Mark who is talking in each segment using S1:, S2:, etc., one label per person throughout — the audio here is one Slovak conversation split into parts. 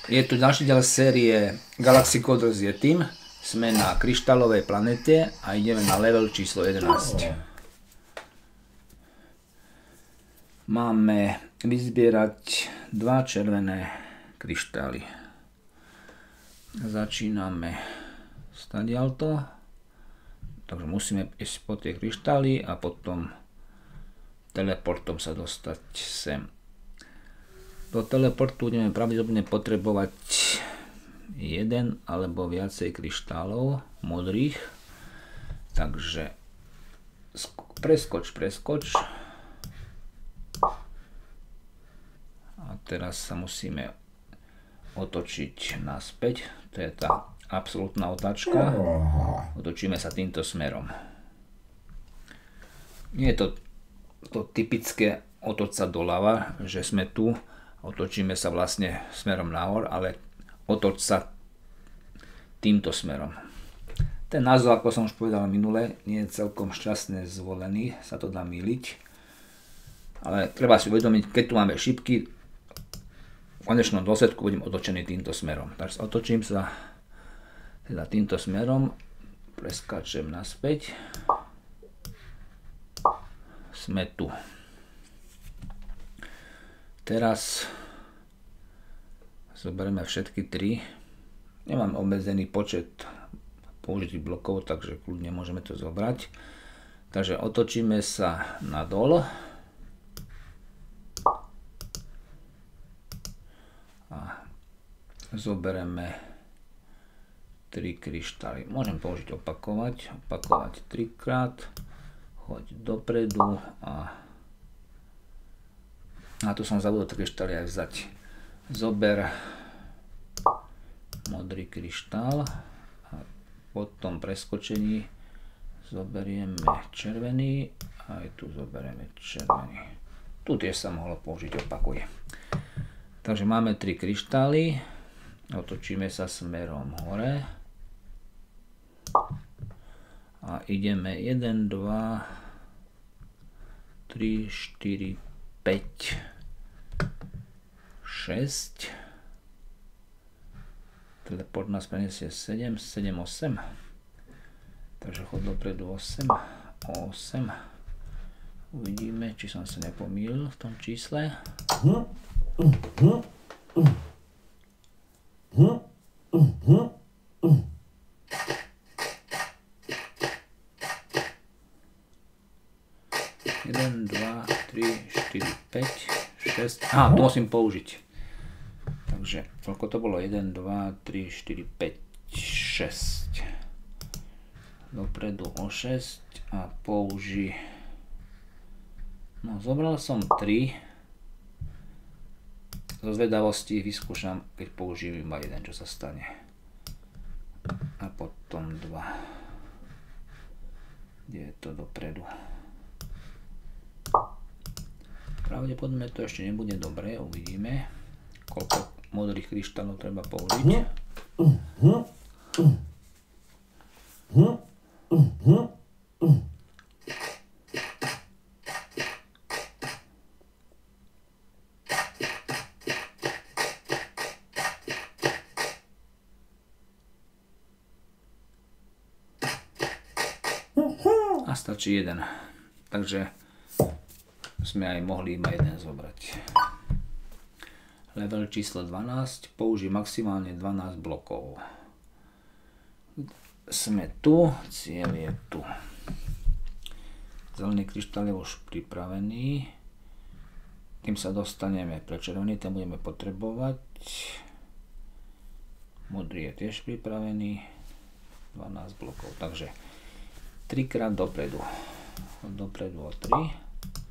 S1: Je tu ďalší diel série Galaxy Coders je tým. Sme na kryštálovej planete a ideme na level číslo 11. Máme vyzbierať 2 červené kryštály. Začíname stadialto. Takže musíme ísť po tie kryštály a potom teleportom sa dostať sem. Do teleportu budeme pravdepodobne potrebovať jeden alebo viacej kryštálov modrých. Takže preskoč. A teraz sa musíme otočiť naspäť. To je tá absolútna otáčka. Otočíme sa týmto smerom. Nie je to typické otoč sa doľava, že sme tu, otočíme sa vlastne smerom nahor, ale otoč sa týmto smerom. Ten názov, ako som už povedal minule, nie je celkom šťastne zvolený, sa to dá mýliť. Ale treba si uvedomiť, keď tu máme šipky, v konečnom dôsledku budem otočený týmto smerom. Takže otočím sa teda týmto smerom, preskáčem naspäť. Sme tu. Teraz zoberieme všetky 3. Nemám obmedzený počet použitých blokov, takže kľudne môžeme to zobrať. Takže otočíme sa nadol. A zoberieme 3 kryštály. Môžem použiť opakovať 3 krát. Choď dopredu a tu som zabudol kryštály aj vzať. Zober modrý kryštál a po tom preskočení zoberieme červený a aj tu zoberieme červený. Tu tiež sa mohlo použiť, opakuje. Takže máme 3 kryštály, otočíme sa smerom hore a ideme 1, 2, 3, 4, 5, 6. Teleport nás preniesie 7, 8. Takže chod dopredu 8. Uvidíme, či som sa nepomýlil v tom čísle. Jeden, 2, 3, 4, 5, 6. Tu musím použiť. Takže koľko to bolo? 1, 2, 3, 4, 5, 6. Dopredu o 6 a použi. No, zobral som 3. Zo zvedavosti vyskúšam, keď použijem iba 1, čo sa stane. A potom 2. Kde je to dopredu? Pravdepodobne to ešte nebude dobré, uvidíme, koľko modrých kryštálov treba použiť. A stačí 1. Takže sme aj mohli iba 1 zobrať. Level číslo 12. Použij maximálne 12 blokov. Sme tu. Cieľ je tu. Zelený kryštál je už pripravený. Kým sa dostaneme pre červený, ten budeme potrebovať. Modrý je tiež pripravený. 12 blokov. Takže 3 krát dopredu. Dopredu o 3.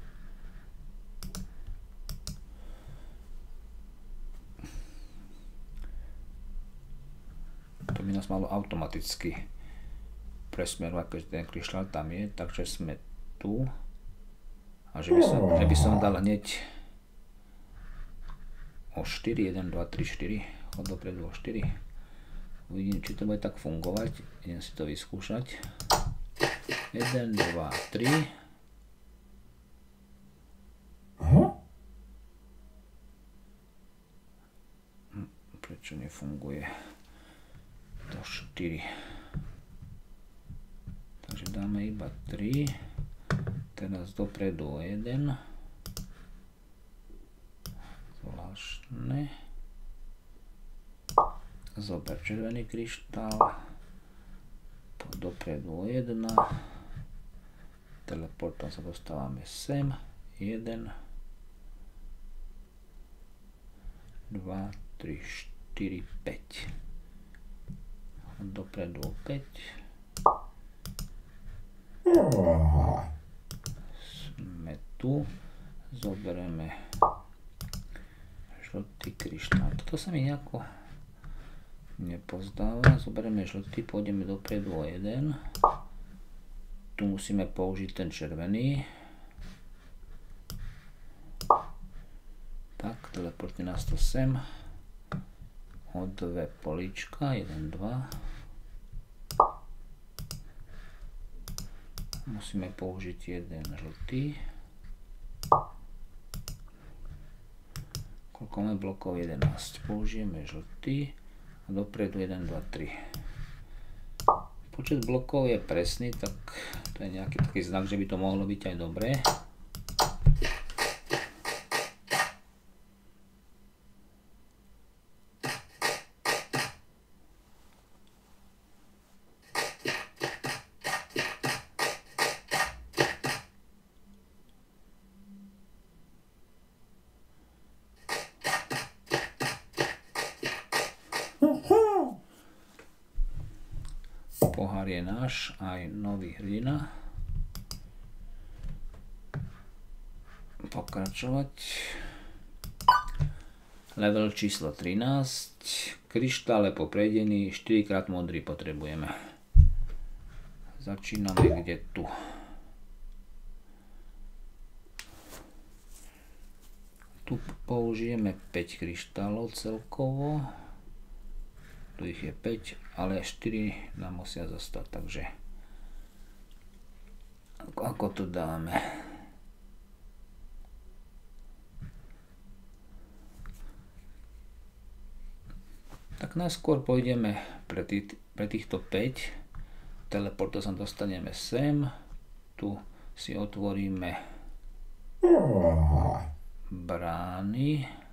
S1: To by nás malo automaticky presmerovať, keď ten kryštál tam je, takže sme tu. A že by som dal hneď o 4, 1, 2, 3, 4, chod dopredu o 4. Uvidím, či to bude tak fungovať, idem si to vyskúšať. 1, 2, 3. prečo nefunguje to 4. Takže dáme iba 3. Teraz dopredu o 1. Zvláštne. Zober červený kryštál. Dopredu o 1. Teleportom sa dostávame sem. 1, 2, 3, 4, 5. Dopredu o 5. Sme tu. Zoberieme žltý kryštál. Toto sa mi nejako nepozdáva. Zoberieme žltý, pôjdeme dopredu o 1. Tu musíme použiť ten červený. Tak, teleportne nás to sem. O 2 políčka, 1, 2. Musíme použiť jeden žltý. Koľko máme blokov? 11. Použijeme žltý. A dopredu 1, 2, 3. Počet blokov je presný, tak to je nejaký taký znak, že by to mohlo byť aj dobré. Pohár je náš, aj nový hrdina. Pokračovať. Level číslo 13. Kryštále po prejdení, 4 krát modrý potrebujeme. Začíname kde tu. Tu použijeme 5 kryštálov celkovo. Tu ich je 5, ale 4 nám musia zostať, takže ako to dáme? Tak najskôr pôjdeme pre týchto 5. Teleportom sa dostaneme sem. Tu si otvoríme brány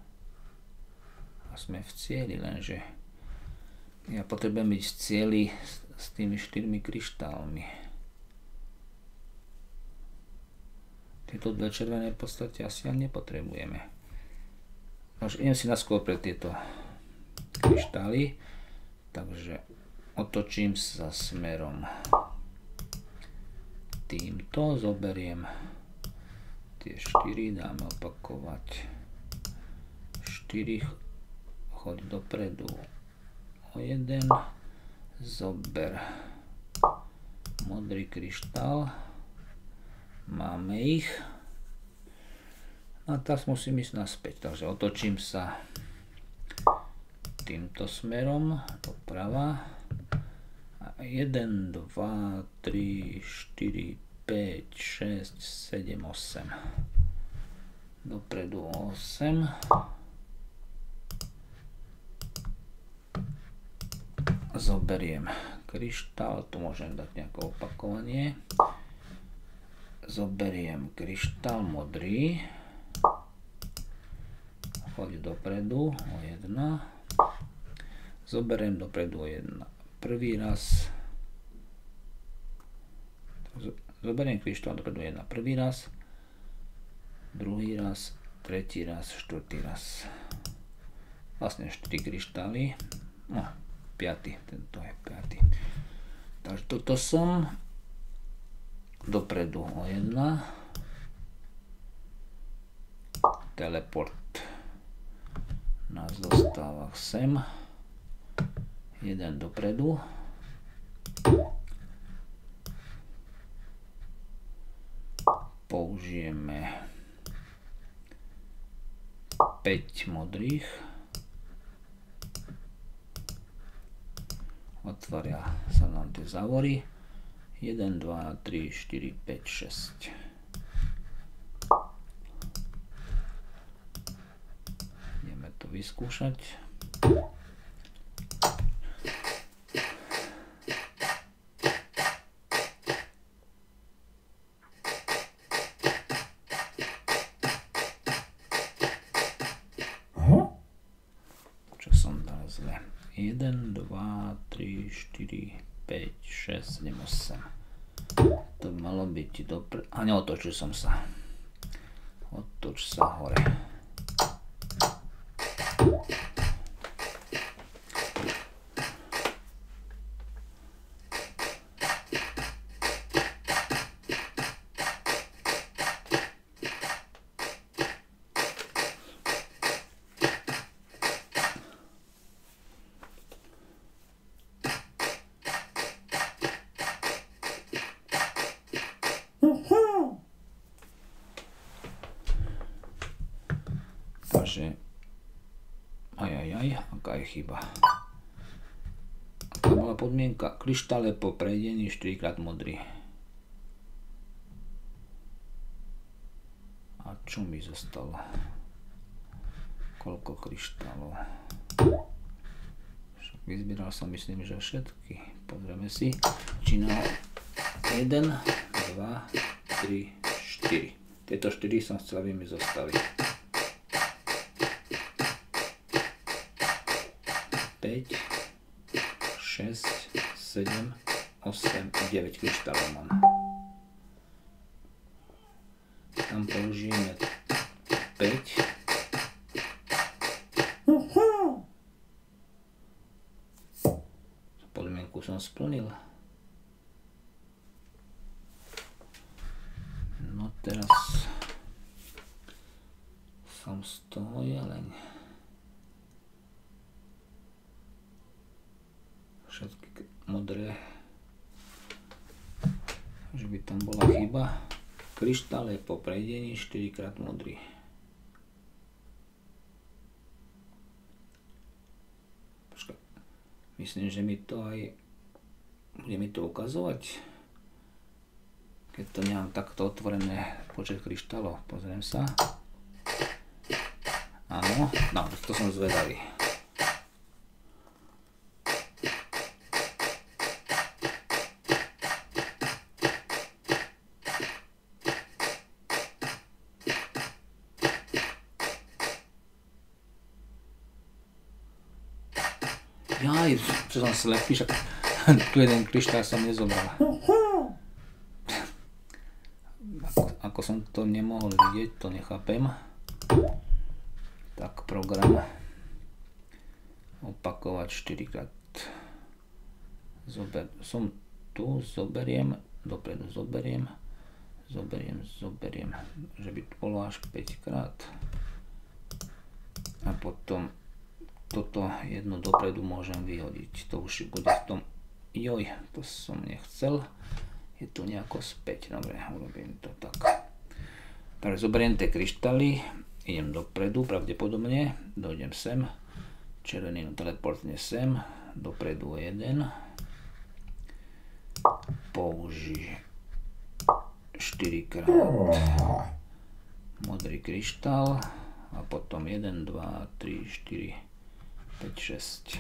S1: a sme v cieli, lenže ja potrebujem byť v cieli s tými 4 kryštálmi. Tieto dve červené v podstate asi ani nepotrebujeme. Takže idem si naskôr pre tieto kryštály. Takže otočím sa smerom týmto. Zoberiem tie 4, dáme opakovať 4, choď dopredu. 1, zober modrý kryštál, máme ich a teraz musím ísť naspäť, takže otočím sa týmto smerom doprava a 1, 2, 3, 4, 5, 6, 7, 8 dopredu 8. Zoberiem kryštál, tu môžem dať nejaké opakovanie. Zoberiem kryštál modrý. Choď dopredu o 1. Zoberiem dopredu o 1. Prvý raz. Zoberiem kryštál dopredu 1. Prvý raz. Druhý raz. Tretí raz. Štvrtý raz. Vlastne 4 kryštály. No. 5. Tento je 5. Takže toto som dopredu o 1. Teleport nás dostáva sem. 1 dopredu. Použijeme 5 modrých. Otvoria sa nám tie závory. 1, 2, 3, 4, 5, 6. Ideme to vyskúšať. zle. 1, 2, 3, 4, 5, 6, 7, 8. To by malo byť dobre. A neotočil som sa. Otoč sa hore. Takže aká je chyba. Aká bola podmienka? Kryštál je po prejdení 4-krát modrý. A čo mi zostalo? Koľko kryštálov? Však vyzbieral som, myslím, že všetky. Pozrieme si. Začínal 1, 2, 3, 4. Tieto 4 som chcel, aby mi zostali. 5, 6, 7, 8, 9 kryštálov mám. Tam použijeme 5. Podmienku som splnil. No teraz som z toho jeleň. Všetky modré, že by tam bola chyba. Kryštál je po prejdení 4-krát modrý. Počkaj, myslím, že mi to aj bude mi to ukazovať, keď to nemám takto otvorené počet kryštálov. Pozriem sa. Áno, no, to som zvedavý. Jaj, čo som slepý, však tu jeden kryštál som nezobral. Ako som to nemohol vidieť, to nechápem. Tak program opakovať 4-krát. Som tu, zoberiem, dopredu zoberiem, že by to bolo až 5-krát. A potom toto jedno dopredu môžem vyhodiť. To už bude v tom. Joj, to som nechcel. Je to nejako späť. Dobre, urobím to tak. Takže zoberiem tie kryštály, idem dopredu, pravdepodobne, dojdem sem. Červený teleportne sem, dopredu 1. Použij 4-krát modrý kryštál a potom 1, 2, 3, 4, 5, 6.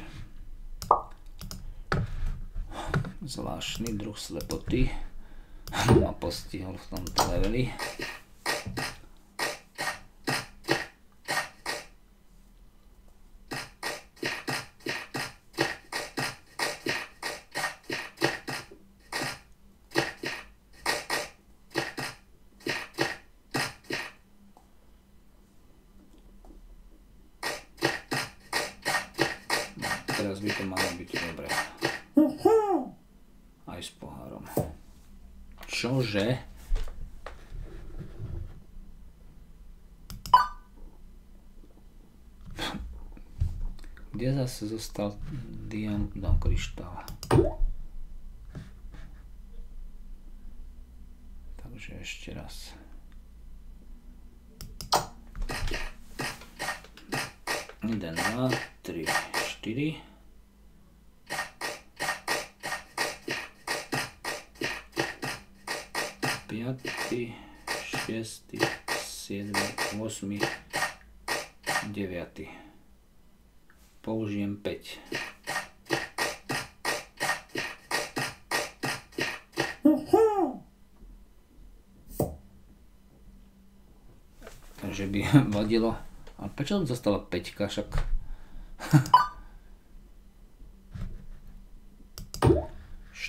S1: Zvláštny druh slepoty ma postihol v tomto leveli. Teraz by to malo byť dobre. Aj s pohárom. Čože? Kde zase zostal kryštál? Takže ešte raz. Jeden, dva, tri, štyri. Piatý, šiestý, siedmy, osmy, deviatý. Použijem 5. Takže by vadilo. A prečo tam zostala 5, však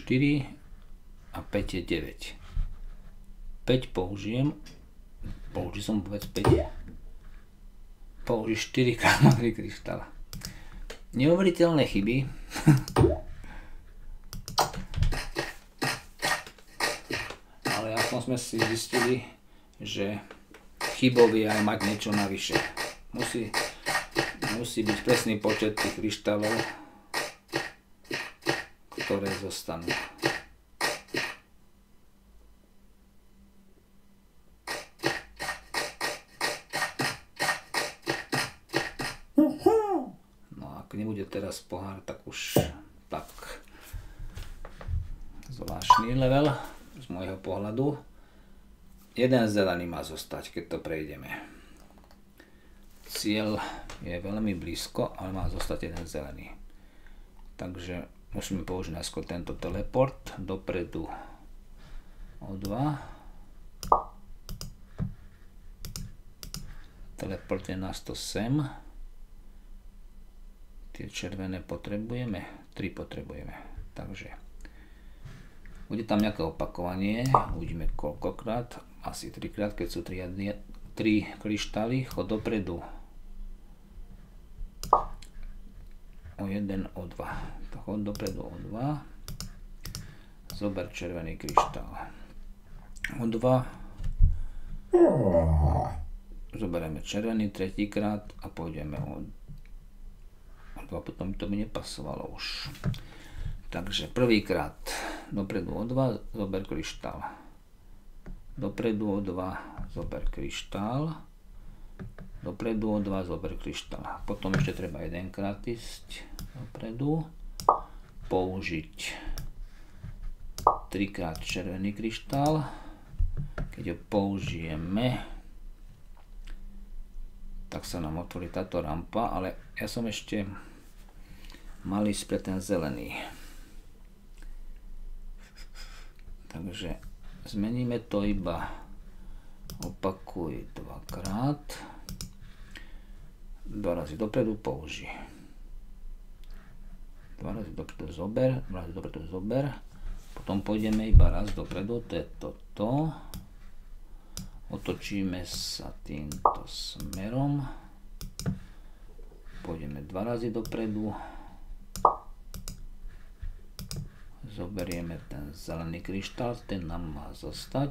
S1: 4 a 5 je 9. 5 použijem som povedz 5. Použij 4 krát modrý kryštál. Neuveriteľné chyby. Ale aspoň sme si zistili, že chybou je aj mať niečo navyše. Musí byť presný počet tých kryštálov, ktoré zostanú. No ak nebude teraz pohár, tak už tak zvláštny level z môjho pohľadu. Jeden zelený má zostať, keď to prejdeme. Cieľ je veľmi blízko, ale má zostať jeden zelený. Takže musíme použiť najskôr tento teleport dopredu o 2. Teleport je nás to sem. Tie červené potrebujeme, 3 potrebujeme. Takže bude tam nejaké opakovanie, uvidíme koľkokrát, asi 3 krát, keď sú 3 kryštály. Chod dopredu o 1, o 2. Chod dopredu o 2. Zober červený kryštál. O 2. Zoberieme červený tretíkrát a pôjdeme o 2. Potom to by nepasovalo už. Takže prvýkrát dopredu o 2, zober kryštál. Dopredu o 2, zober kryštál. Dopredu o 2, zober kryštál. Potom ešte treba jedenkrát ísť dopredu. Použiť 3 krát červený kryštál. Keď ho použijeme, tak sa nám otvorí táto rampa, ale ja som ešte mal ísť pre ten zelený. Takže zmeníme to iba, opakuj 2 krát, 2 razy dopredu použij, 2 razy dopredu zober, 2 razy dopredu zober, potom pôjdeme iba raz dopredu, to je toto, otočíme sa týmto smerom, pôjdeme 2 razy dopredu, zoberieme ten zelený kryštál, ten nám má zostať.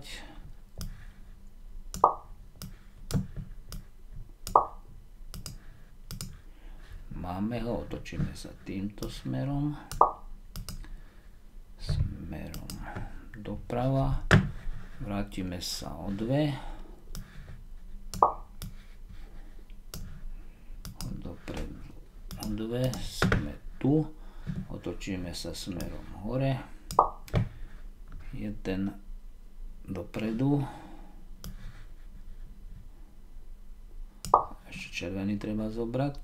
S1: Máme ho, otočíme sa týmto smerom. Smerom doprava. Vrátime sa o 2. Dopredu o 2. Sme tu. Otočíme sa smerom hore. 1 dopredu. Ešte červený treba zobrať.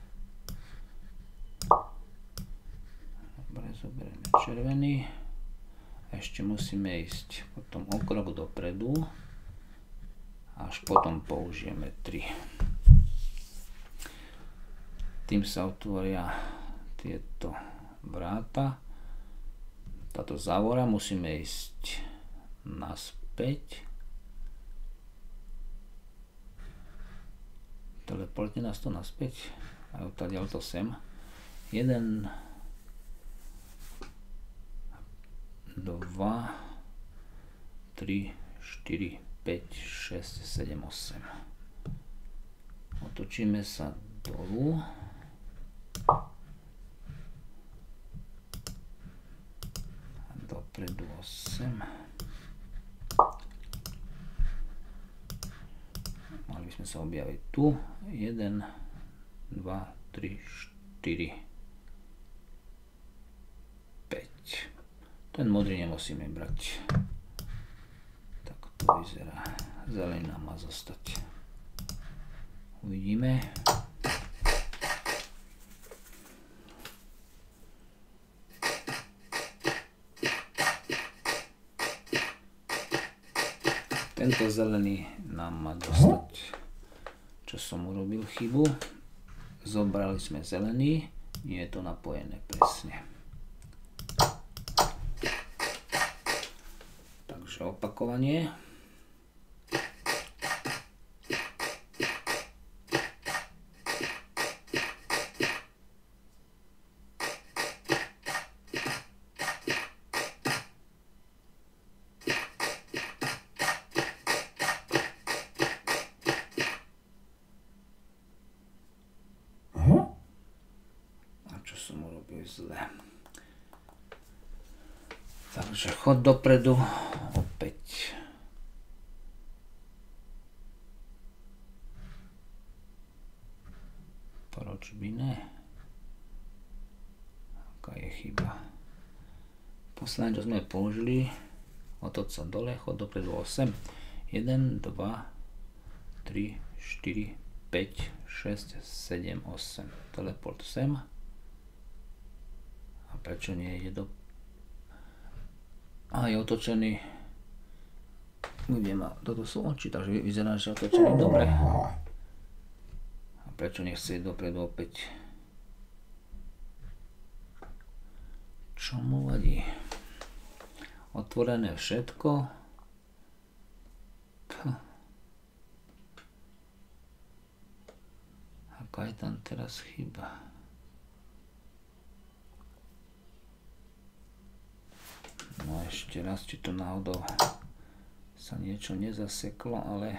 S1: Dobre, zoberieme červený. Ešte musíme ísť potom o krok dopredu. Až potom použijeme 3. Tým sa otvoria tieto vráta. Táto závora, musíme ísť naspäť. Teleportne nás to naspäť. A odtiaľ to sem. 1, 2, 3, 4, 5, 6, 7, 8. Otočíme sa dolu. Dopredu 8. Mali by sme sa objaviť tu. 1, 2, 3, 4, 5. Ten modrý nemusíme brať. Tak to vyzerá. Zelený nám má zostať. Uvidíme. Tento zelený nám má dostať. Čo som urobil chybu? Zobrali sme zelený, nie je to napojené presne. Takže opakovanie. Som urobil zle. Takže chod dopredu opäť. Proč by ne? Aká je chyba? Posledné, čo sme použili, otoč sa dole, chod dopredu 8. 1, 2, 3, 4, 5, 6, 7, 8. Teleport sem. Prečo nie ide do... A je otočený. Toto sú oči, takže vyzerá, že je otočený dobre. A prečo nechce ísť dopredu opäť? Čo mu vadí? Otvorené všetko. Aká je tam teraz chyba? No ešte raz, či to náhodou sa niečo nezaseklo, ale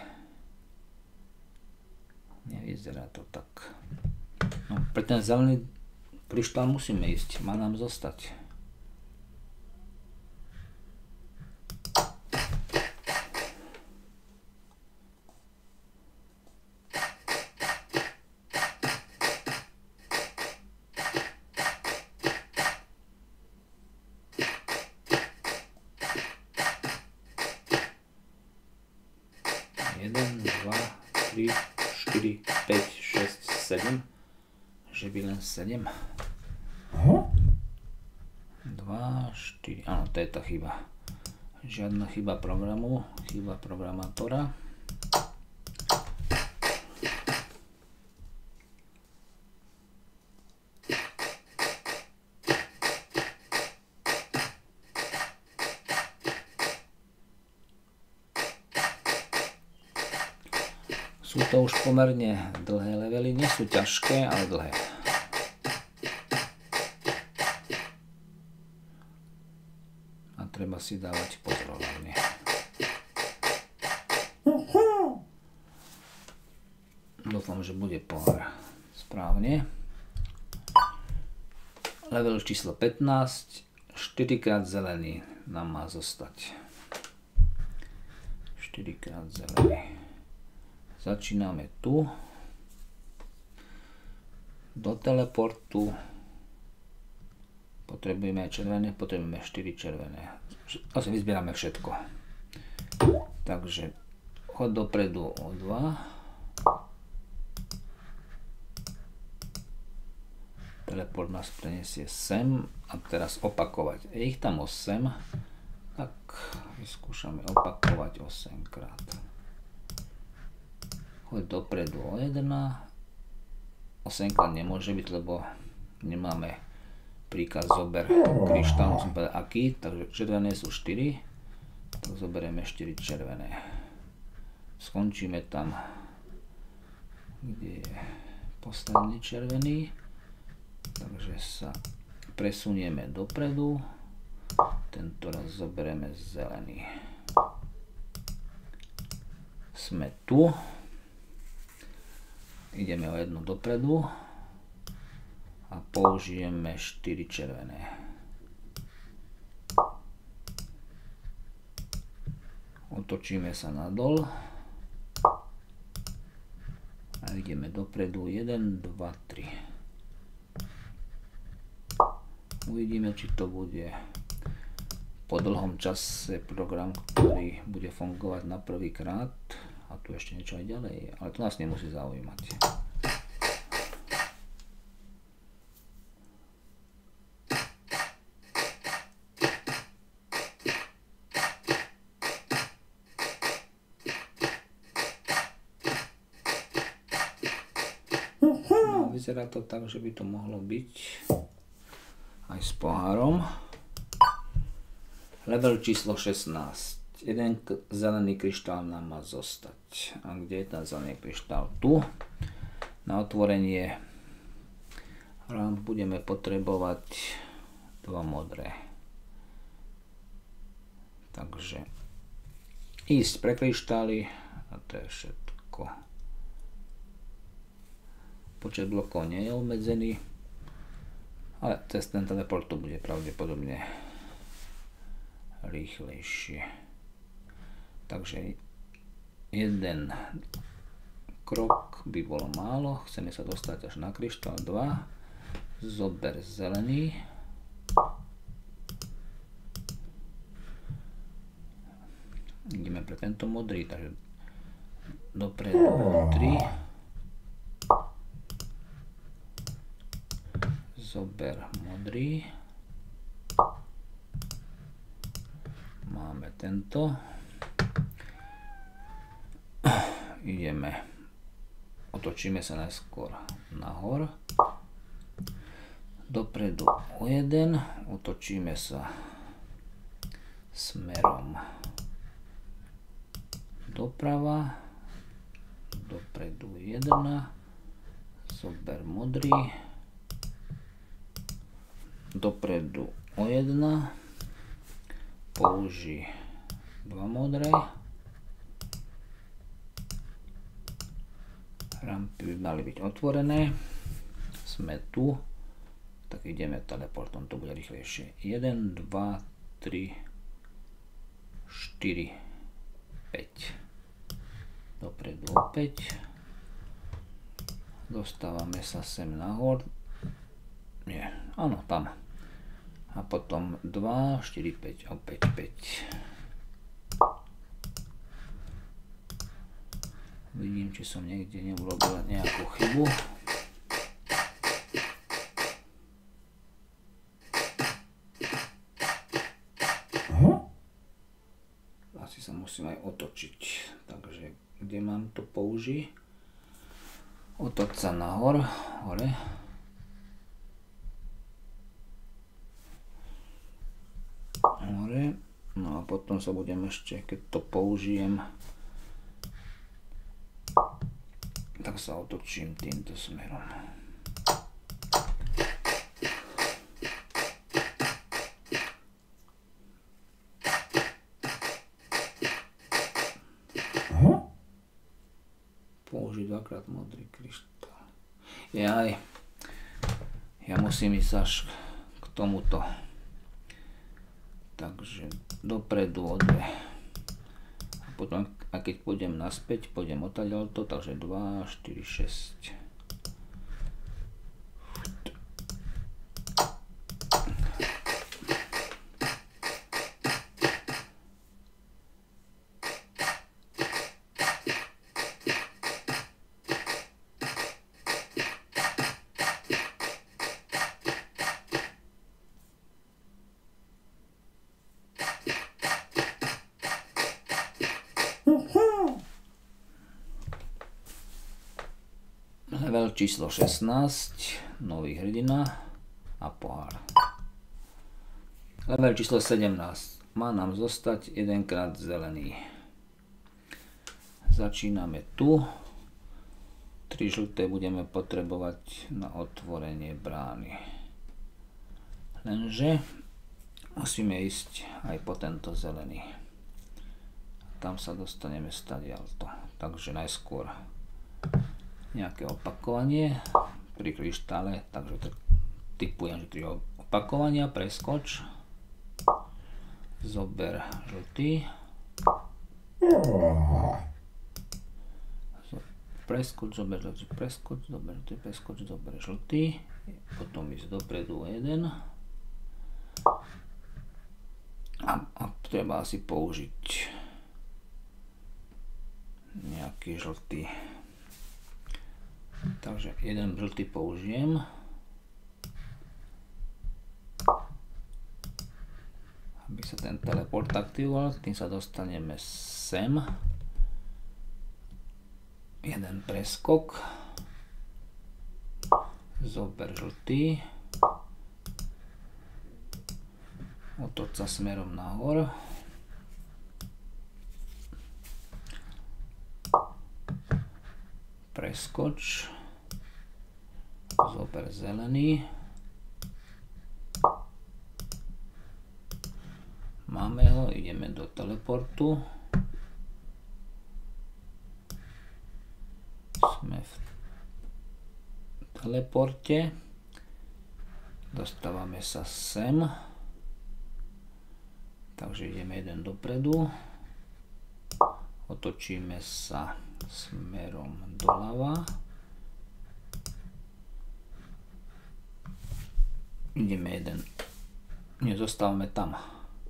S1: nevyzerá to tak. No, pre ten zelený kryštál musíme ísť, má nám zostať. Jeden, dva, 3, 4, 5, 6, 7. Že by len 7. 2, 4. Áno, to je tá chyba. Žiadna chyba programu, chyba programátora. Sú to už pomerne dlhé levely, nie sú ťažké, ale dlhé. A treba si dávať pozor hlavne. Dúfam, že bude pohár správne. Level číslo 15, 4 krát zelený nám má zostať. 4 krát zelený. Začíname tu. Do teleportu potrebujeme aj červené, potrebujeme 4 červené. Asi vyzbierame všetko. Takže chod dopredu o 2. Teleport nás preniesie sem a teraz opakovať. Je ich tam 8, tak vyskúšame opakovať 8 krát. Choď dopredu o 1. 8 krát nemôže byť, lebo nemáme príkaz zober kryštál, musím povedať aký, takže červené sú 4, tak zoberieme 4 červené. Skončíme tam, kde je posledný červený, takže sa presunieme dopredu, tento raz zoberieme zelený. Sme tu. Ideme o 1 dopredu a použijeme 4 červené. Otočíme sa nadol a ideme dopredu 1, 2, 3. Uvidíme, či to bude po dlhom čase program, ktorý bude fungovať na prvý krát. A tu ešte niečo aj ďalej, ale to nás nemusí zaujímať. No, vyzerá to tak, že by to mohlo byť aj s pohárom. Level číslo 16. Jeden zelený kryštál nám má zostať. A kde je ten zelený kryštál? Tu. Na otvorenie budeme potrebovať 2 modré. Takže ísť pre kryštály a to je všetko. Počet blokov nie je obmedzený, ale cez ten teleport to bude pravdepodobne rýchlejšie. Takže jeden krok by bolo málo, chceme sa dostať až na kryštál 2, zober zelený, ideme pre tento modrý, takže dopredu 3, zober modrý, máme tento, ideme, otočíme sa najskôr nahor, dopredu o 1, otočíme sa smerom doprava, dopredu 1, zober modrý, dopredu o 1, použij 2 modré, rampy by mali byť otvorené, sme tu, tak ideme teleportom, to bude rýchlejšie. 1, 2, 3, 4, 5. Dopredu opäť. Dostávame sa sem nahor. Nie, áno, tam. A potom 2, 4, 5, opäť 5. Vidím, či som niekde neurobil nejakú chybu. Asi sa musím aj otočiť. Takže kde mám to použiť? Otoč sa nahor, hore. Hore. No a potom sa budem ešte, keď to použijem, tak sa otočím týmto smerom. Použiť dvakrát modrý kryštál. Ja musím ísť až k tomuto. Takže dopredu o 2. A potom, a keď pôjdem naspäť, pôjdem odtiaľto, takže 2, 4, 6. Level číslo 16, nový hrdina a pohár. Level číslo 17, má nám zostať jedenkrát zelený. Začíname tu. 3 žlté budeme potrebovať na otvorenie brány. Lenže musíme ísť aj po tento zelený. Tam sa dostaneme stadiaľto. Takže najskôr nejaké opakovanie pri kryštále, takže typujem, že 3 opakovania, preskoč, zober žltý, preskoč, zober žltý, preskoč, zober žltý, preskoč, zober žltý, potom ísť dopredu 1 a treba asi použiť nejaký žltý. Takže jeden žltý použijem. Aby sa ten teleport aktivoval, tým sa dostaneme sem. Jeden preskok. Zober žltý. Otoč sa smerom nahor. preskoč, zober zelený, máme ho, ideme do teleportu, sme v teleporte, dostávame sa sem, takže ideme jeden dopredu, otočíme sa smerom doľava, ideme jeden, zostávame tam,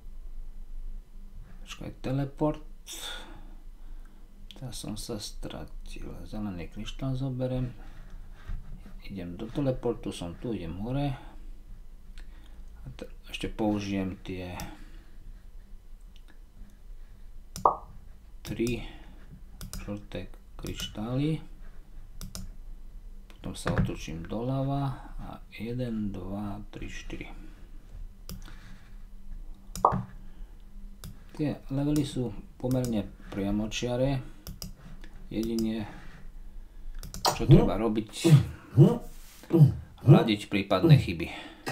S1: počkaj, teleport, teraz som sa stratil, zelený kryštál zoberiem, idem do teleportu, som tu, idem hore, a ešte použijem tie 3 žlté kryštály, potom sa otočím doľava a 1, 2, 3, 4. Tie levely sú pomerne priamočiare, jedine čo treba robiť, hľadiť prípadné chyby.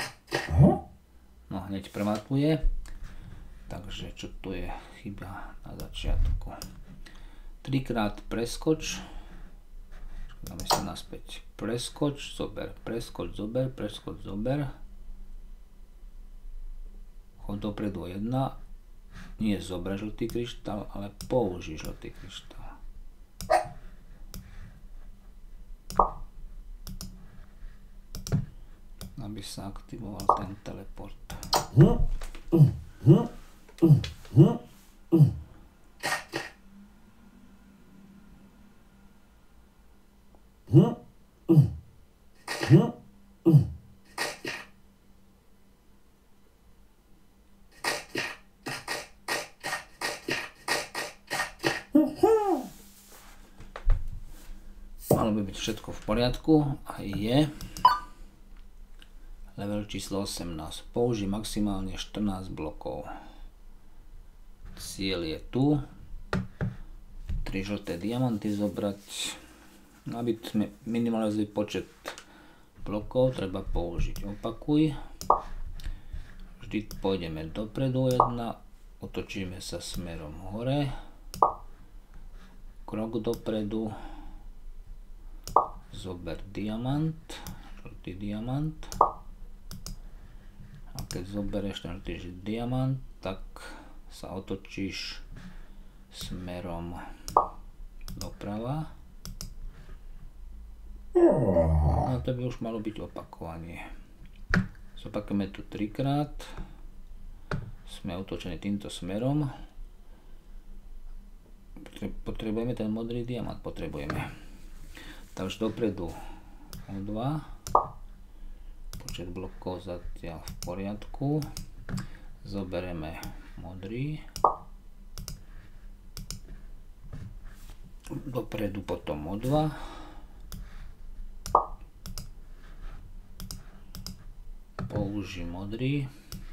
S1: No hneď prematuje, takže čo tu je chyba na začiatku. 3-krát preskoč, dáme sa naspäť, preskoč, zober, preskoč, zober, preskoč, zober, chod dopredu 1, nie zober žltý kryštál, ale použij žltý kryštál. Aby sa aktivoval ten teleport. Malo by byť všetko v poriadku a je. Level číslo 18. Použij maximálne 14 blokov. Cieľ je tu. 3 žlté diamanty zobrať. Aby sme minimalizovali počet blokov, treba použiť opakuj. Vždy pôjdeme dopredu 1, otočíme sa smerom hore. Krok dopredu. Zober diamant, žltý diamant. A keď zoberieš ten žltý diamant, tak sa otočíš smerom doprava. A to by už malo byť opakovanie. Zopakujeme tu 3-krát. Sme otočení týmto smerom. Potrebujeme ten modrý diamant, potrebujeme. Takže dopredu o 2. Počet blokov zatiaľ v poriadku. Zoberieme modrý. Dopredu potom o 2. Použij modrý.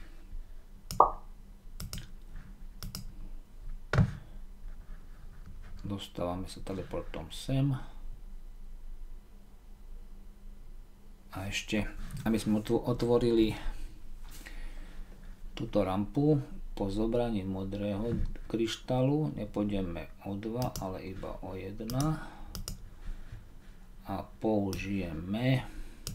S1: Dostávame sa teleportom sem. A ešte, aby sme otvorili túto rampu, po zobraní modrého kryštálu nepôjdeme o 2, ale iba o 1. A použijeme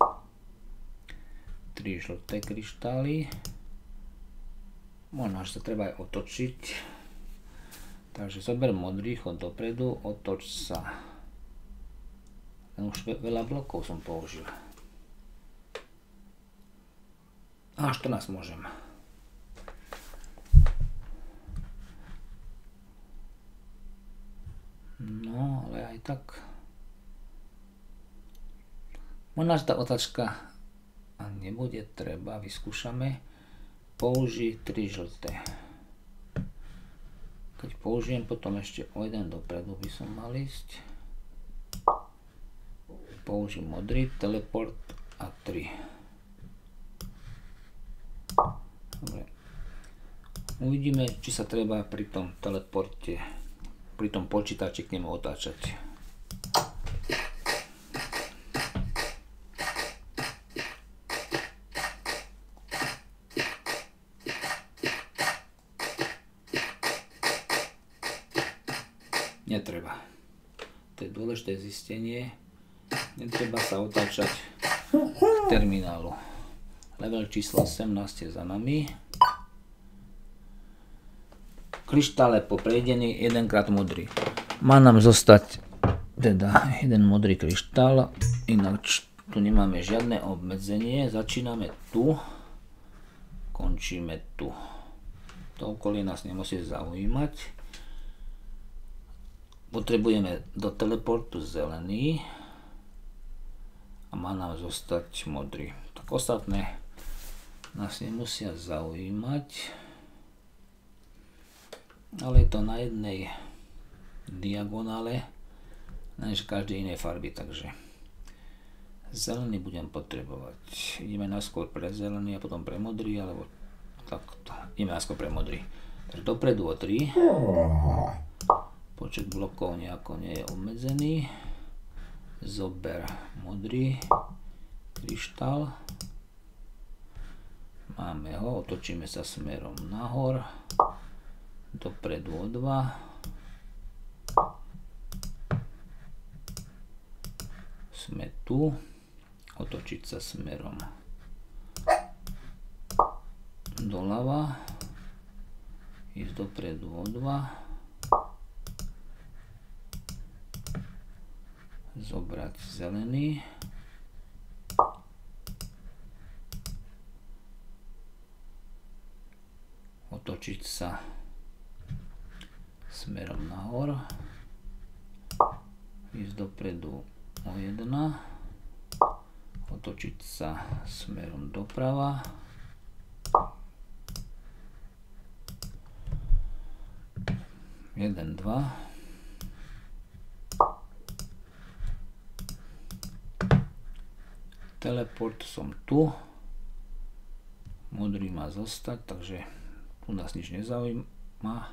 S1: 3 žlté kryštály. Možno, že sa treba aj otočiť. Takže zober modrý, chod dopredu, otoč sa. Už veľa blokov som použil. A 14 môžem. No, ale aj tak. Možno, že tá otázka nebude treba, vyskúšame. Použij 3 žlté. Keď použijem, potom ešte o 1 dopredu by som mal ísť. Použijem modrý, teleport a 3. Dobre. Uvidíme, či sa treba pri tom teleporte, pri tom počítači k nemu otáčať. netreba. To je dôležité zistenie. Netreba sa otáčať k terminálu. Level číslo 18 je za nami. Kryštál je poprejdený, jedenkrát modrý. Má nám zostať teda jeden modrý kryštál, ináč tu nemáme žiadne obmedzenie. Začíname tu, končíme tu. To okolie nás nemusí zaujímať. Potrebujeme do teleportu zelený a má nám zostať modrý. Tak ostatné nás nemusia zaujímať, ale je to na jednej diagonále, než každej inej farby, takže zelený budem potrebovať. Ideme najskôr pre zelený a potom pre modrý, alebo takto. Ideme najskôr pre modrý. Takže dopredu o 3. Počet blokov nejako nie je obmedzený. Zober modrý kryštál. Máme ho, otočíme sa smerom nahor. Dopredu o 2. Sme tu. Otočiť sa smerom doľava. Ísť dopredu o 2. Zobrať zelený. Otočiť sa smerom nahor. Ísť dopredu o 1. Otočiť sa smerom doprava. Jeden, 2. Teleport som tu. Modrý má zostať, takže tu nás nič nezaujíma.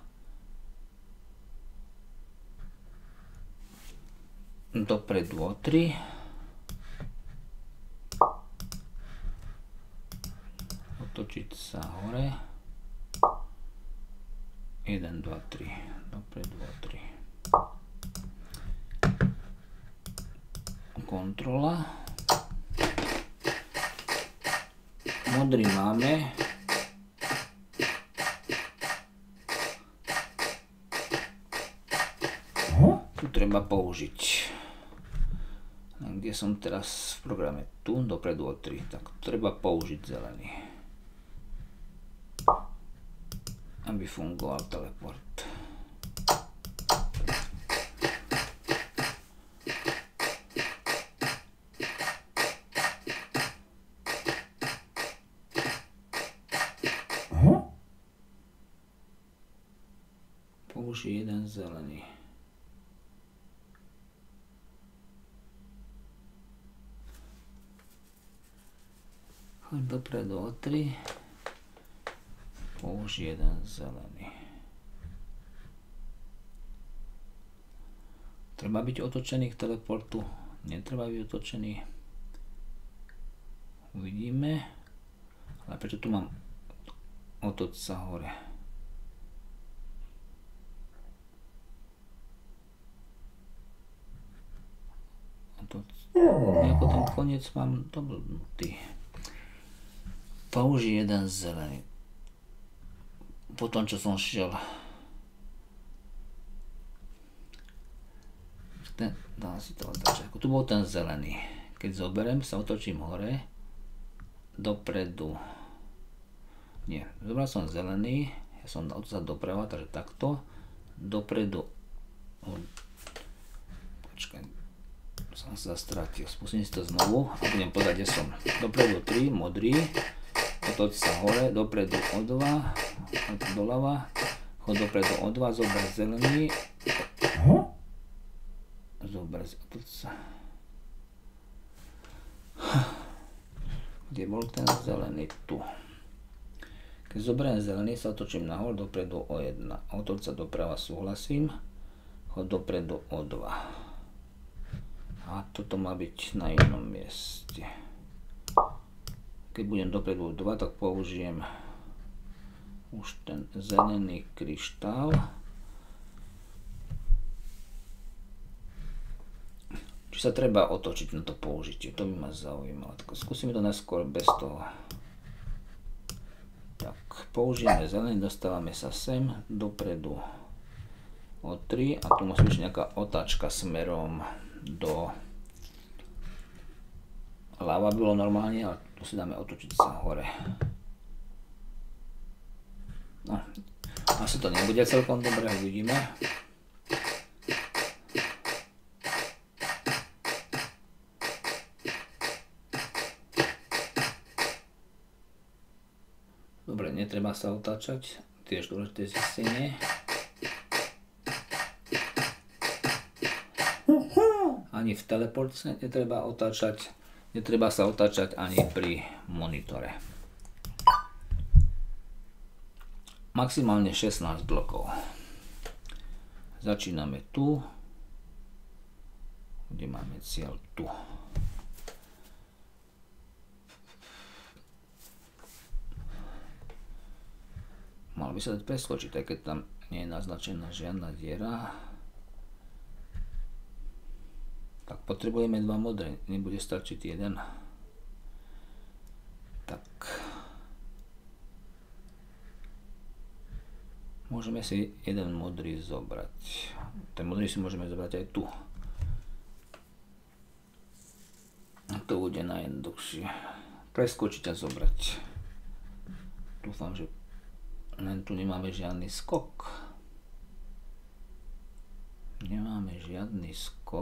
S1: Dopredu o 3. Otočiť sa hore. 1, 2, 3. Dopredu o 3. Kontrola. Modrý máme. Tu treba použiť. Kde som teraz v programe? Tu, dopredu o 3. Tak treba použiť zelený, aby fungoval teleport. Použij jeden zelený. Choď dopredu o 3. Použij jeden zelený. Treba byť otočený k teleportu. Netreba byť otočený. Uvidíme. Ale prečo tu mám otoč sa hore? Nejako ten koniec mám doblbnutý. Použij jeden zelený. Po tom, čo som šiel. Dám si to otáčať. Tu bol ten zelený. Keď zoberiem, sa otočím hore. Dopredu. Nie, zobral som zelený. Ja som odsad doprava, takže takto. Dopredu. Počkaj. Som sa stratil. Spustím si to znovu a budem povedať, kde som. Dopredu 3, modrý. Otoč sa hore, dopredu o 2. Doľava. Chod dopredu o 2, zober zelený. Zober, otoč sa. Kde bol ten zelený? Tu. Keď zoberiem zelený, sa otočím nahor, dopredu o 1. Otoč sa doprava, súhlasím. Chod dopredu o 2. A toto má byť na inom mieste. Keď budem dopredu 2, tak použijem už ten zelený kryštál. sa treba otočiť na to použitie, to by ma zaujímalo. Tak skúsime to najskôr bez toho. Tak, použijeme zelený, dostávame sa sem, dopredu o 3 a tu musí byť nejaká otáčka smerom do ľava bylo normálne, ale tu si dáme otočiť sa hore. No, asi to nebude celkom dobre, uvidíme. Dobre, netreba sa otáčať, tiež dôležité zistenie. Ani v teleporte netreba otáčať, netreba sa otáčať ani pri monitore. Maximálne 16 blokov. Začíname tu, kde máme cieľ tu. Mal by sa dať preskočiť, aj keď tam nie je naznačená žiadna diera. Tak potrebujeme 2 modré, nebude stačiť jeden. Tak. Môžeme si jeden modrý zobrať. Ten modrý si môžeme zobrať aj tu. To bude najjednoduchšie. Preskočiť a zobrať. Dúfam, že len tu nemáme žiadny skok. Nemáme žiadny skok.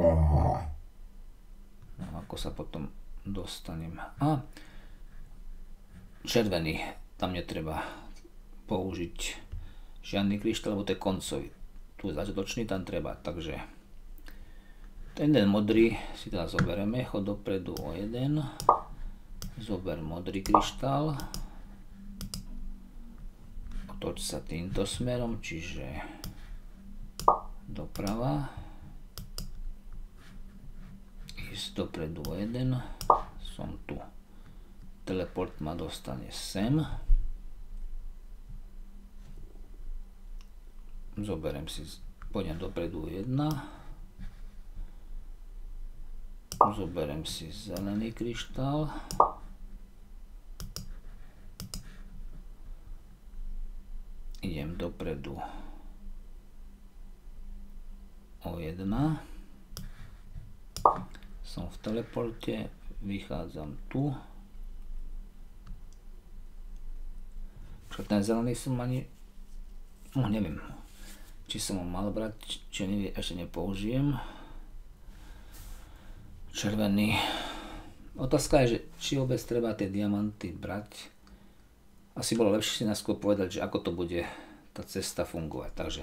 S1: No, ako sa potom dostanem. A červený. Tam netreba použiť žiadny kryštál, lebo to je koncový. Tu je začiatočný, tam treba. Takže ten jeden modrý si teda zoberieme. Chod dopredu o 1. Zober modrý kryštál. Toč sa týmto smerom, čiže doprava. Ísť dopredu o 1. Som tu. Teleport ma dostane sem. Zoberiem si, pôjdem dopredu o 1. Zoberiem si zelený kryštál. Idem dopredu o 1. Som v teleporte, vychádzam tu. Čo ten zelený som ani, no neviem, či som ho mal brať, či ešte nepoužijem. Červený. Otázka je, že či vôbec treba tie diamanty brať. Asi bolo lepšie si najskôr povedať, že ako to bude tá cesta fungovať. Takže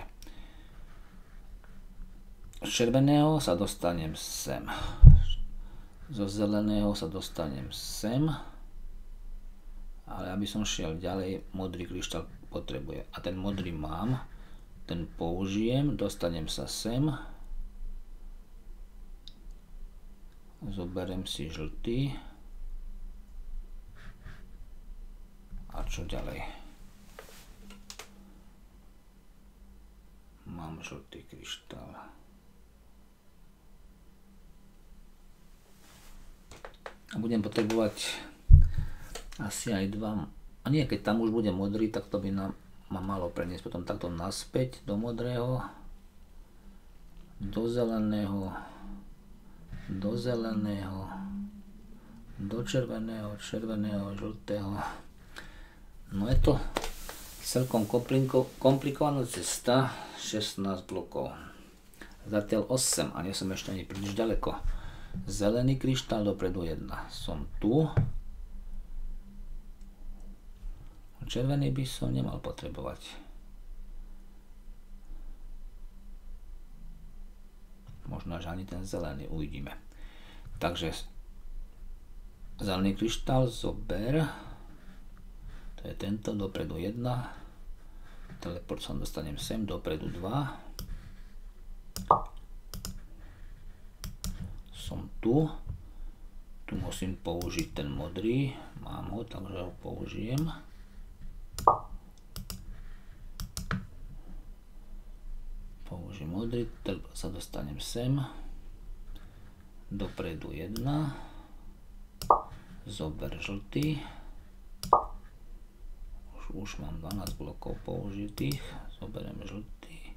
S1: z červeného sa dostanem sem. Zo zeleného sa dostanem sem. Ale aby som šiel ďalej, modrý kryštál potrebuje. A ten modrý mám. Ten použijem. Dostanem sa sem. Zoberiem si žltý. A čo ďalej? Mám žltý kryštál. A budem potrebovať asi aj 2. A nie, keď tam už bude modrý, tak to by ma malo preniesť potom takto naspäť do modrého, do zeleného, do zeleného, do červeného, červeného, žltého. No je to celkom komplikovaná cesta, 16 blokov. Zatiaľ 8 a nie som ešte ani príliš ďaleko. Zelený kryštál dopredu 1. Som tu. Červený by som nemal potrebovať. Možno až ani ten zelený, uvidíme. Takže zelený kryštál zober. To je tento, dopredu 1. Teleport sa dostanem sem, dopredu 2. Som tu. Tu musím použiť ten modrý. Mám ho, takže ho použijem. Použijem modrý, teleport sa dostanem sem. dopredu 1, zober žltý, už mám 12 blokov použitých, zoberiem žltý,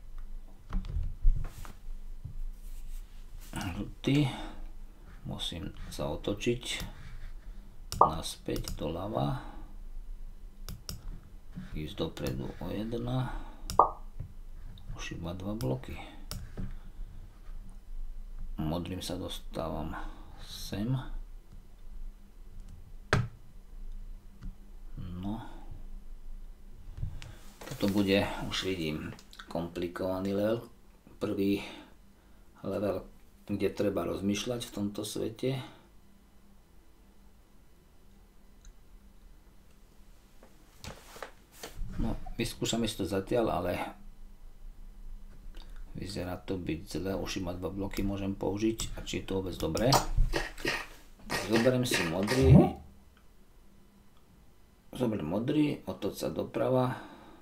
S1: musím sa otočiť naspäť doľava, ísť dopredu o 1, už iba 2 bloky. Modrým sa dostávam sem. No. Toto bude, už vidím, komplikovaný level. Prvý level, kde treba rozmýšľať v tomto svete. No, vyskúšame si to zatiaľ, ale vyzerá to byť zle, už iba 2 bloky môžem použiť, a či je to vôbec dobré. Zoberiem si modrý, otoč sa doprava.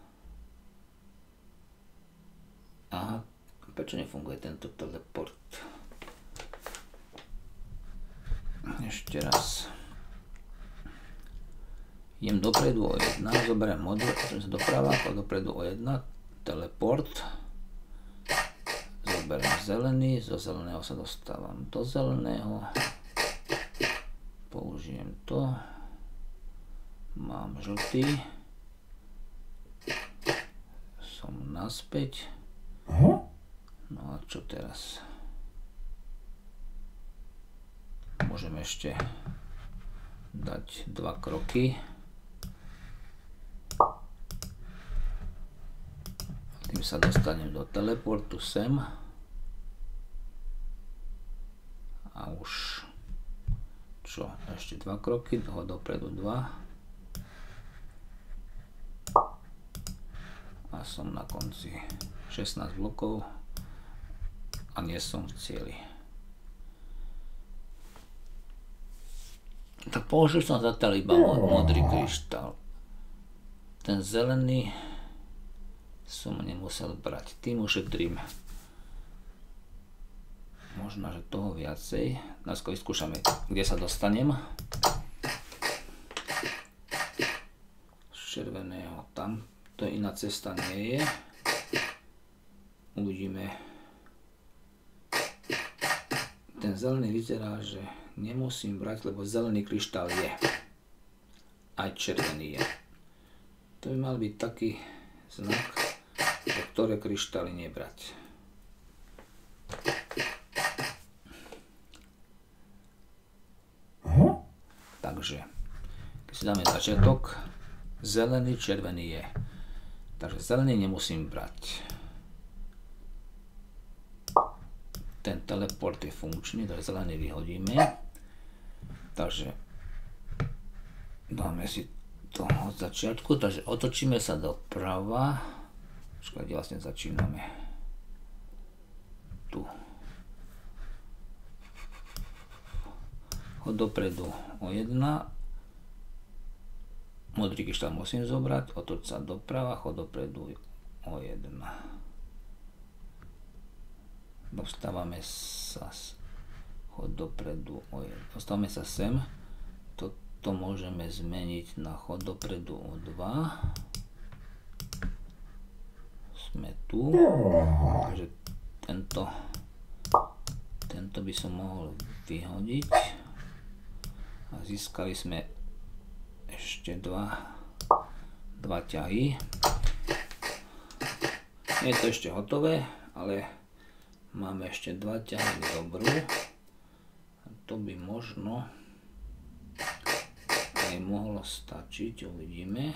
S1: Aha, prečo nefunguje tento teleport? Ešte raz. Idem dopredu o 1, zoberiem modrý, otočím sa doprava, dopredu o 1, teleport. Zoberiem zelený, zo zeleného sa dostávam do zeleného, použijem to, mám žltý, som naspäť, no a čo teraz? Môžem ešte dať 2 kroky, tým sa dostanem do teleportu sem. A už čo, ešte 2 kroky, toho dopredu 2 a som na konci, 16 blokov a nie som v cieli. Tak použil som zatiaľ iba modrý kryštál, ten zelený som nemusel brať, tým ušetrím možno, že toho viacej. Najskôr vyskúšame, kde sa dostanem. Z červeného tam, to iná cesta nie je. Uvidíme. Ten zelený vyzerá, že nemusím brať, lebo zelený kryštál je. Aj červený je. To by mal byť taký znak, do ktoré kryštály nebrať. Takže, keď si dáme začiatok, zelený, červený je. Takže zelený nemusím brať. Ten teleport je funkčný, takže zelený vyhodíme. Takže dáme si to od začiatku, takže otočíme sa doprava. Počkaj, kde vlastne začíname? Tu. Chod dopredu o 1, modrý kryštál musím zobrať, otoč sa doprava, chod dopredu o 1. Dostávame sa, chod dopredu o 1. Dostávame sa sem, toto môžeme zmeniť na chod dopredu o 2. Sme tu, takže tento by som mohol vyhodiť. A získali sme ešte 2 ťahy. Nie je to ešte hotové, ale máme ešte 2 ťahy dobrú. A to by možno aj mohlo stačiť, uvidíme.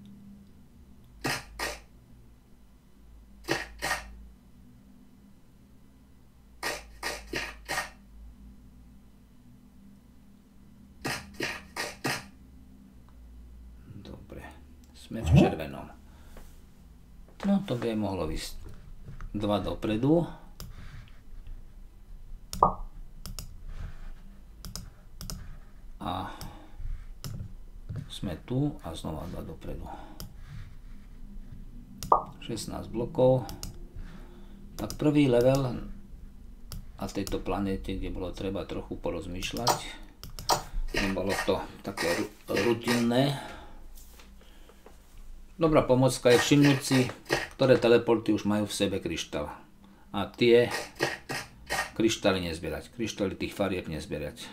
S1: Sme v červenom. No to by mohlo ísť 2 dopredu. A sme tu a znova 2 dopredu. 16 blokov. Tak prvý level na tejto planéte, kde bolo treba trochu porozmýšľať. Nebolo to také rutinné. Dobrá pomocka je všimnúť si, ktoré teleporty už majú v sebe kryštál. A tie kryštály nezbierať. Kryštály tých farieb nezbierať.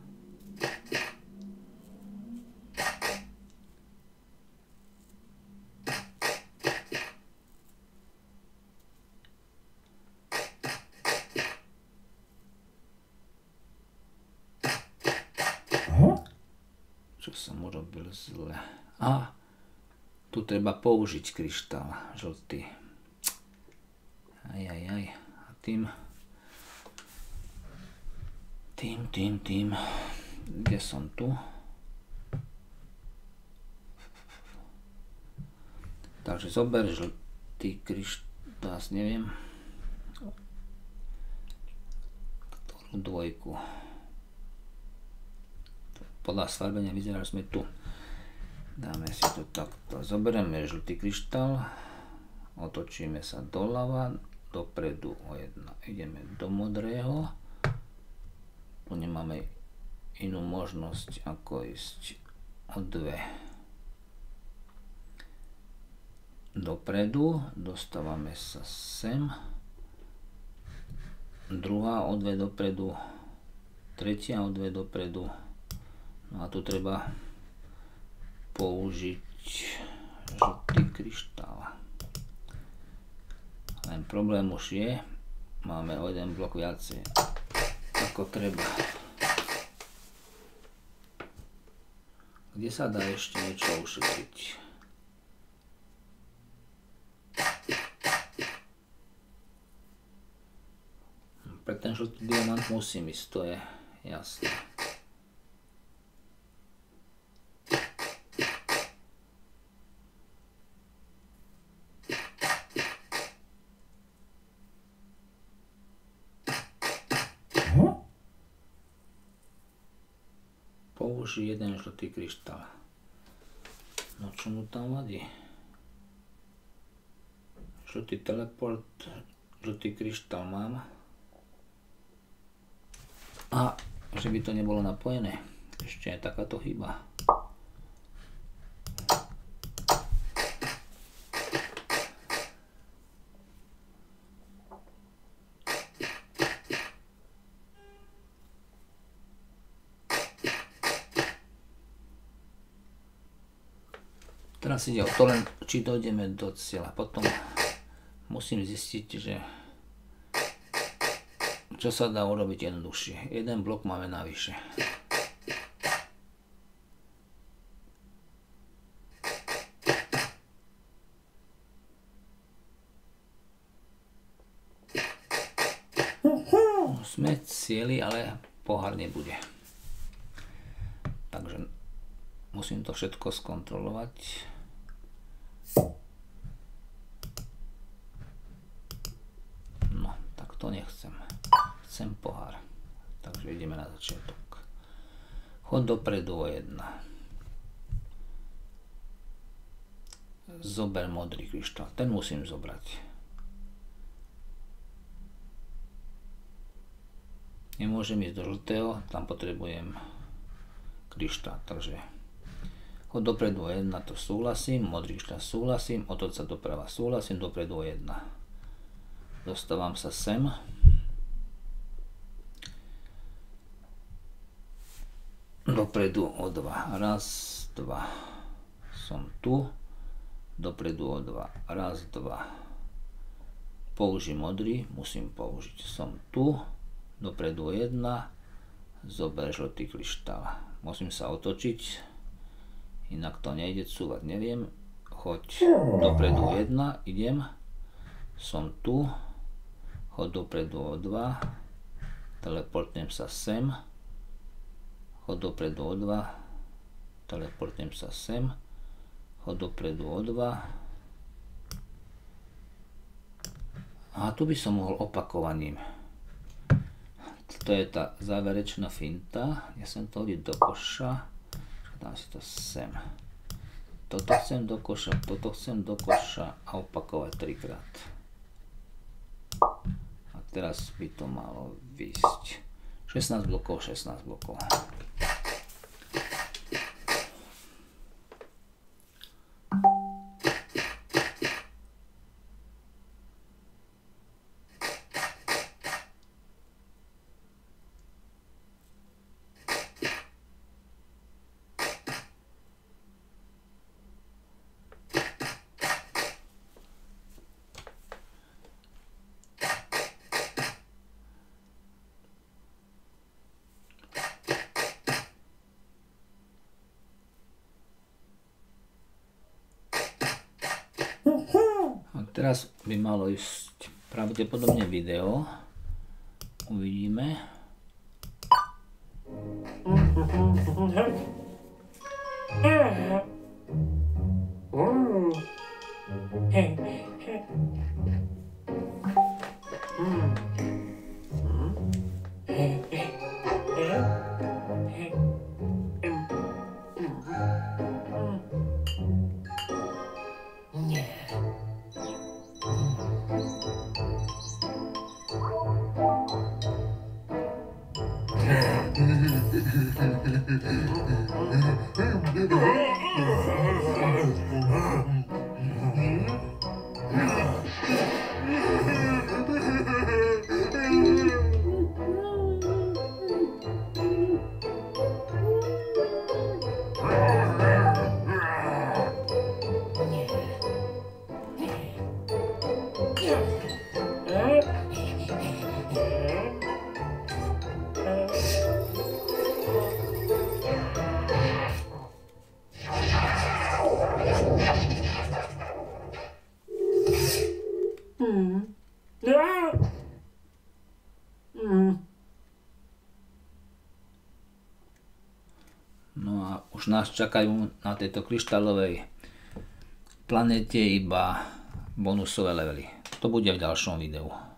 S1: Čo som urobil zle? A tu treba použiť kryštál žltý. Ajajaj. A tým. Kde som tu? Takže zober žltý kryštál, neviem. Ktorú dvojku. Podľa sfarbenia vyzerá, že sme tu. Dáme si to takto. Zoberieme žltý kryštál. Otočíme sa doľava, dopredu o 1. Ideme do modrého. Tu nemáme inú možnosť ako ísť o 2 dopredu. Dostávame sa sem. Druhá o 2 dopredu. Tretia o 2 dopredu. No a tu treba použiť žltý kryštál. Len problém už je, máme o 1 blok viacej ako treba. Kde sa dá ešte niečo ušetriť? Pre ten žltý diamant musím ísť, to je jasné. Použij jeden žltý kryštál. No čo mu tam vadí? Žltý teleport, žltý kryštál mám. A že by to nebolo napojené. Ešte je takáto chyba. Teraz ide o to len, či dojdeme do cieľa. Potom musím zistiť, že čo sa dá urobiť jednoduchšie. Jeden blok máme navyše. Sme cieli, ale pohár nebude. Takže musím to všetko skontrolovať. No, tak to nechcem. Chcem pohár. Takže ideme na začiatok. Chod dopredu o 1. Zober modrý kryštál. Ten musím zobrať. Nemôžem ísť do žltého, tam potrebujem kryštál. Takže chod dopredu o 1, to súhlasím. Modrý kryštál súhlasím. Otoč sa doprava súhlasím. Dopredu o 1. Dostávam sa sem. Dopredu o 2. Raz, 2. Som tu. Dopredu o 2. Raz, 2. Použij modrý. Musím použiť. Som tu. Dopredu o 1. Zober žltý kryštál. Musím sa otočiť. Inak to nejde, cúvať neviem. Choď dopredu o 1. Idem. Som tu. Chod dopredu o 2. Teleportnem sa sem. Chod dopredu o 2. Teleportnem sa sem. Chod dopredu o 2. A tu by som mohol opakovaním. To je tá záverečná finta. Ja som to hodiť do koša. Dám si to sem. Toto chcem do koša, toto chcem do koša a opakovať 3-krát. A Teraz by to malo výsť. 16 blokov, 16 blokov. A teraz by malo ísť pravdepodobne video. Uvidíme. No a už nás čakajú na tejto kryštálovej planete iba bonusové levely. To bude v ďalšom videu.